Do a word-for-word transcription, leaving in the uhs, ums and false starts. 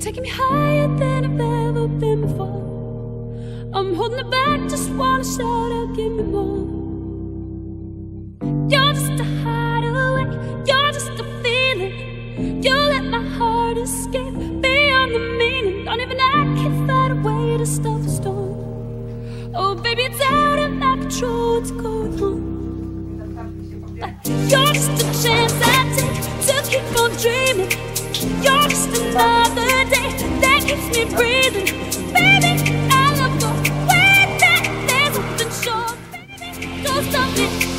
taking me higher than I've ever been before. I'm holding it back, just wanna shout out, give me more. You're just a hideaway, you're just a feeling. You let my heart escape beyond the meaning. Don't even I can find a way to stop the storm. Oh baby, it's out of my control, what's going on? You're just a chance I take to keep on dreaming. You're just another day that keeps me breathing. Baby, I love the way that there's nothing short. Baby, don't stop it.